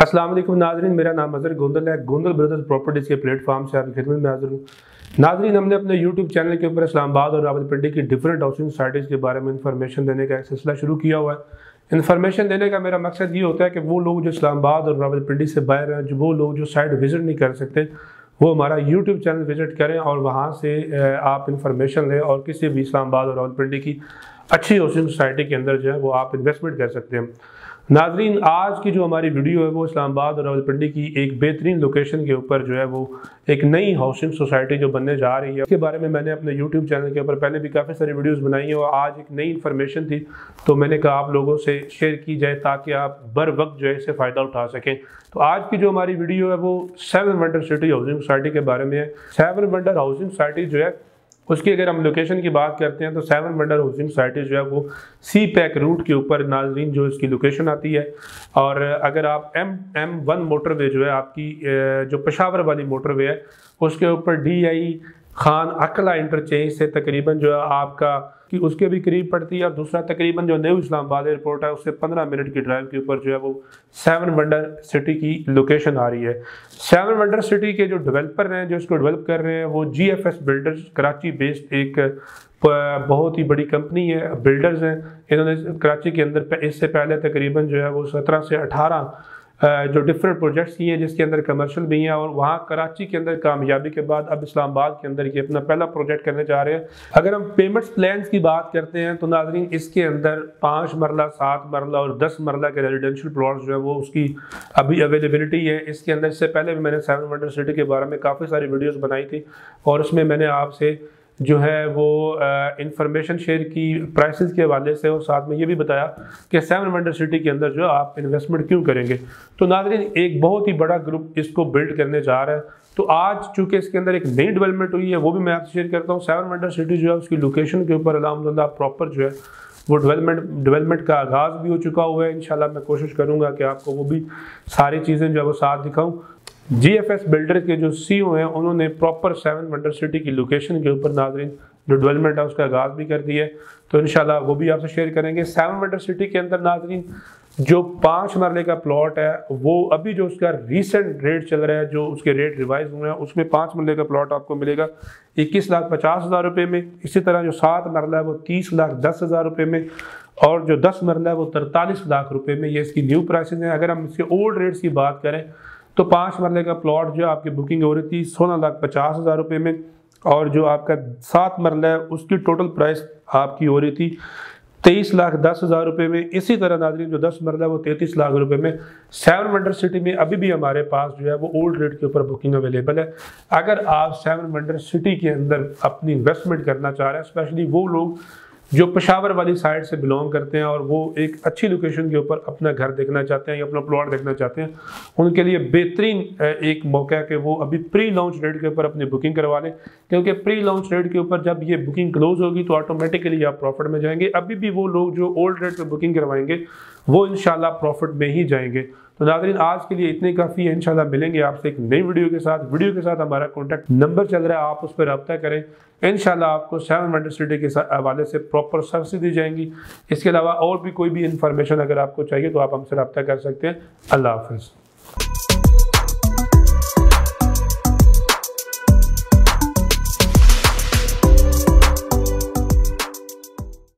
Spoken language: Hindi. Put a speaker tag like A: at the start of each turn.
A: अस्सलाम वालेकुम नाज़रीन, मेरा नाम अज़हर गोंदल है। गोंदल ब्रदर्स प्रॉपर्टीज़ के प्लेटफॉर्म से आपकी खिदमत में हाज़िर हूँ। नाज़रीन, हमने अपने यूट्यूब चैनल के ऊपर इस्लामाबाद और रावलपिंडी की डिफरेंट हाउसिंग सोसाइटीज़ के बारे में इंफॉर्मेशन देने का एक सिलसिला शुरू किया हुआ है। इन्फॉर्मेशन देने का मेरा मकसद ये होता है कि वो लोग जो इस्लामाबाद और रावलपिंडी से बाहर हैं, जो वो लोग जो साइट विज़िट नहीं कर सकते, वो हमारा यूट्यूब चैनल विज़िट करें और वहाँ से आप इंफॉर्मेशन लें और किसी भी इस्लामाबाद और रावलपिंडी की अच्छी हाउसिंग सोसाइटी के अंदर जो है वो आप इन्वेस्टमेंट कर सकते हैं। नाजरीन, आज की जो हमारी वीडियो है वो इस्लामाबाद और रावलपिंडी की एक बेहतरीन लोकेशन के ऊपर जो है वो एक नई हाउसिंग सोसाइटी जो बनने जा रही है, उसके बारे में मैंने अपने यूट्यूब चैनल के ऊपर पहले भी काफ़ी सारी वीडियोस बनाई हैं और आज एक नई इन्फॉर्मेशन थी तो मैंने कहा आप लोगों से शेयर की जाए ताकि आप बर वक्त जो है इससे फ़ायदा उठा सकें। तो आज की जो हमारी वीडियो है वो 7 वंडर सिटी हाउसिंग सोसाइटी के बारे में है। 7 वंडर हाउसिंग सोसाइटी जो है उसकी अगर हम लोकेशन की बात करते हैं तो 7 वंडर हाउसिंग सोसाइटी जो है वो सी पैक रूट के ऊपर नाजरीन जो इसकी लोकेशन आती है। और अगर आप M1 मोटरवे जो है आपकी जो पेशावर वाली मोटरवे है उसके ऊपर DI खान अकला इंटरचेंज से तकरीबन जो है आपका कि उसके भी करीब पड़ती है और दूसरा तकरीबन जो न्यू इस्लामाबाद एयरपोर्ट है उससे 15 मिनट की ड्राइव के ऊपर जो है वो 7 वंडर सिटी की लोकेशन आ रही है। 7 वंडर सिटी के जो डेवलपर हैं जो इसको डेवलप कर रहे हैं वो GFS बिल्डर्स कराची बेस्ड एक बहुत ही बड़ी कंपनी है, बिल्डर्स हैं। इन्होंने कराची के अंदर इससे पहले तकरीबन जो है वो 17 से 18 जो डिफरेंट प्रोजेक्ट्स किए हैं जिसके अंदर कमर्शियल भी हैं और वहाँ कराची के अंदर कामयाबी के बाद अब इस्लामाबाद के अंदर ये अपना पहला प्रोजेक्ट करने जा रहे हैं। अगर हम पेमेंट्स प्लान्स की बात करते हैं तो नाज़रीन इसके अंदर 5 मरला, 7 मरला और 10 मरला के रेजिडेंशियल प्लॉट्स जो है वो उसकी अभी अवेलेबिलिटी है। इसके अंदर इससे पहले भी मैंने 7 वंडर सिटी के बारे में काफ़ी सारी वीडियोज़ बनाई थी और उसमें मैंने आपसे जो है वो इंफॉर्मेशन शेयर की प्राइसेस के हवाले से और साथ में ये भी बताया कि 7 वंडर सिटी के अंदर जो आप इन्वेस्टमेंट क्यों करेंगे। तो नाज़रीन एक बहुत ही बड़ा ग्रुप इसको बिल्ड करने जा रहा है। तो आज चूँकि इसके अंदर एक नई डेवलपमेंट हुई है वो भी मैं आपसे शेयर करता हूँ। 7 वंडर सिटी जो है उसकी लोकेशन के ऊपर अल्हम्दुलिल्लाह प्रॉपर जो है वो डेवलपमेंट का आगाज़ भी हो चुका हुआ है। इंशाल्लाह मैं कोशिश करूँगा कि आपको वो भी सारी चीज़ें जो है वो साथ दिखाऊँ। GFS बिल्डर के जो CEO हैं उन्होंने प्रॉपर 7 वंडर सिटी की लोकेशन के ऊपर नाज़रीन जो डेवलपमेंट है उसका आगाज़ भी कर दिया है तो इंशाल्लाह वो भी आपसे शेयर करेंगे। 7 वंडर सिटी के अंदर नाज़रीन जो 5 मरले का प्लॉट है वो अभी जो उसका रीसेंट रेट चल रहा है, जो उसके रेट रिवाइज हुए हैं उसमें 5 मरले का प्लॉट आपको मिलेगा 21,50,000 रुपये में। इसी तरह जो 7 मरला है वो 30,10,000 रुपये में और जो 10 मरला है वो 43 लाख रुपये में। ये इसकी न्यू प्राइसेज हैं। अगर हम इसके ओल्ड रेट्स की बात करें तो 5 मरले का प्लॉट जो आपकी बुकिंग हो रही थी 16,50,000 रुपये में और जो आपका 7 मरला है उसकी टोटल प्राइस आपकी हो रही थी 23,10,000 रुपये में। इसी तरह नाज़रीन जो 10 मरला है वो 33 लाख रुपये में। 7 वंडर सिटी में अभी भी हमारे पास जो है वो ओल्ड रेट के ऊपर बुकिंग अवेलेबल है। अगर आप 7 वंडर सिटी के अंदर अपनी इन्वेस्टमेंट करना चाह रहे हैं, स्पेशली वो लोग जो पेशावर वाली साइड से बिलोंग करते हैं और वो एक अच्छी लोकेशन के ऊपर अपना घर देखना चाहते हैं या अपना प्लॉट देखना चाहते हैं, उनके लिए बेहतरीन एक मौका है कि वो अभी प्री लॉन्च रेट के ऊपर अपनी बुकिंग करवा लें, क्योंकि प्री लॉन्च रेट के ऊपर जब ये बुकिंग क्लोज होगी तो ऑटोमेटिकली आप प्रॉफिट में जाएंगे। अभी भी वो लोग जो ओल्ड रेट पर बुकिंग करवाएंगे वो इंशाल्लाह प्रॉफिट में ही जाएंगे। तो नाज़रीन आज के लिए इतनी काफ़ी है। इंशाल्लाह मिलेंगे आपसे एक नई वीडियो के साथ। वीडियो के साथ हमारा कॉन्टैक्ट नंबर चल रहा है, आप उस पर रब्ता करें। इंशाल्लाह आपको 7 वंडर सिटी के हवाले से प्रॉपर सर्विस दी जाएंगी। इसके अलावा और भी कोई भी इंफॉर्मेशन अगर आपको चाहिए तो आप हमसे रब्ता कर सकते हैं। अल्लाह हाफ़िज़।